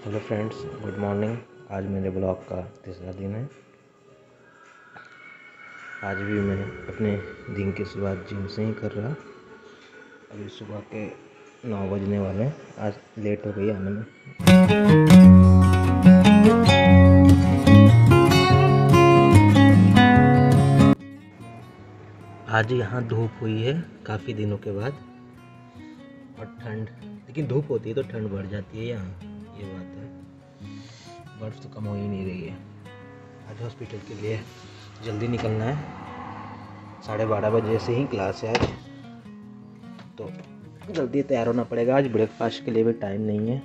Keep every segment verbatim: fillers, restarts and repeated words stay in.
Hello friends, good morning. आज मेरे blog का तीसरा दिन है। आज भी मैं अपने दिन की शुरुआत जिम से ही कर रहा। अभी सुबह के नौ बजने वाले हैं। आज लेट हो गई आने में। आज यहाँ धूप हुई है काफ़ी दिनों के बाद, और ठंड, लेकिन धूप होती है तो ठंड बढ़ जाती है यहाँ, ये बात है। बर्फ़ तो कम हो ही नहीं रही है। आज हॉस्पिटल के लिए जल्दी निकलना है। साढ़े बारह बजे से ही क्लास है आज, तो जल्दी तैयार होना पड़ेगा। आज ब्रेकफास्ट के लिए भी टाइम नहीं है,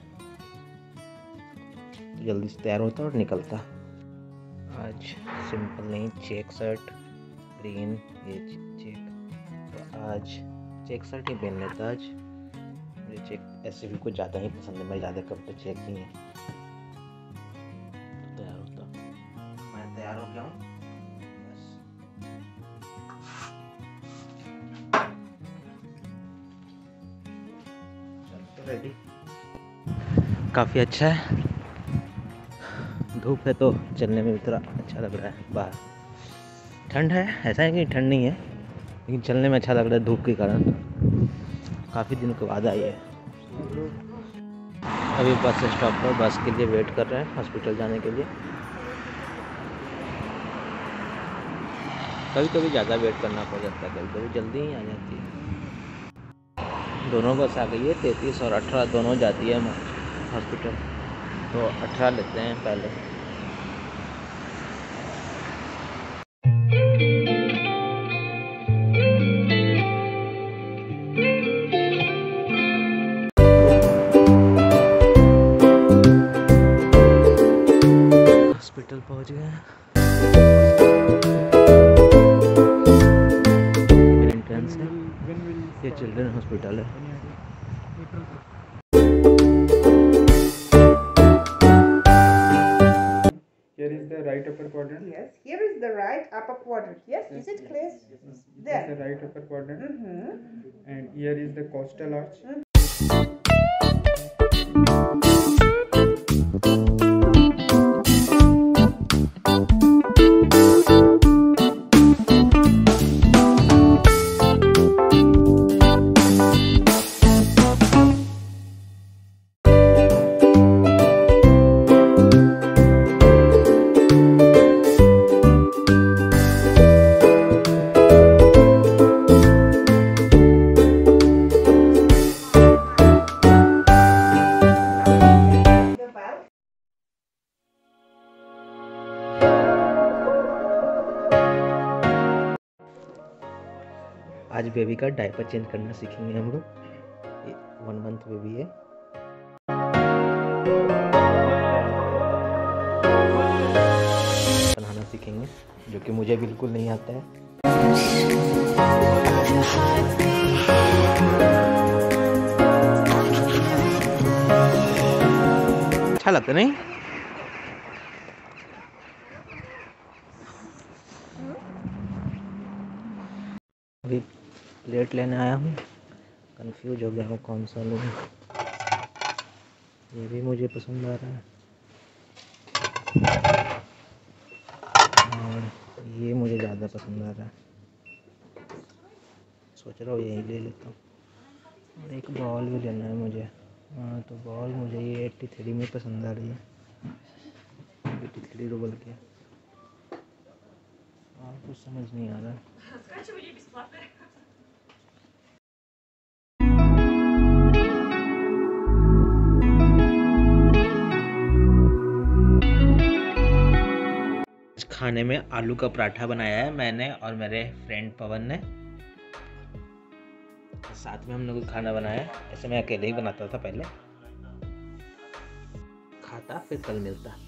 तो जल्दी से तैयार होता और निकलता। आज सिंपल नहीं, चेक शर्ट, ग्रीन, ये चेक, तो आज चेक शर्ट ही पहन लेता। आज मुझे चेक ऐसे भी कुछ ज़्यादा ही पसंद है, मैं ज़्यादा करता चेक ही है। तो तैयार होता, मैं तैयार हो गया हूँ बस। चलते रेडी। काफ़ी अच्छा है, धूप है तो चलने में भी थोड़ा अच्छा लग रहा है। बाहर ठंड है, ऐसा है कि ठंड नहीं है, लेकिन चलने में अच्छा लग रहा है धूप के कारण। काफ़ी दिनों के बाद आई है। अभी बस स्टॉप पर बस के लिए वेट कर रहे हैं हॉस्पिटल जाने के लिए। कभी कभी ज़्यादा वेट करना पड़ जाता है, कभी कभी जल्दी ही आ जाती है। दोनों बस आ गई है, तैंतीस और अठारह दोनों जाती है हॉस्पिटल, तो अठारह लेते हैं पहले। हॉस्पिटल पहुंच गए हैं। एंट्रेंस है, ये चिल्ड्रन हॉस्पिटल है। Here is the right upper quadrant. Yes, here is the right upper quadrant. Yes, is it clear? This There. is the right upper quadrant. Mm-hmm. And here is the costal arch. आज baby का diaper change करना सीखेंगे हम लोग। ये one month baby है। बनाना सीखेंगे, जो कि मुझे बिल्कुल नहीं आता है। अच्छा लगता नहीं? अभी प्लेट लेने आया हूँ, कंफ्यूज हो गया हूँ कौन सा लूँ। ये भी मुझे पसंद आ रहा है, और ये मुझे ज़्यादा पसंद आ रहा है। सोच रहा हूँ यही ले लेता हूँ। और एक बॉल भी लेना है मुझे। हाँ, तो बॉल मुझे ये एट्टी थ्री में पसंद आ रही है, एट्टी थ्री रूबल की। और कुछ समझ नहीं आ रहा। खाने में आलू का पराठा बनाया है मैंने और मेरे फ्रेंड पवन ने। साथ में हम लोग खाना बनाया है। ऐसे मैं अकेले ही बनाता था पहले, खाता फिर कल मिलता।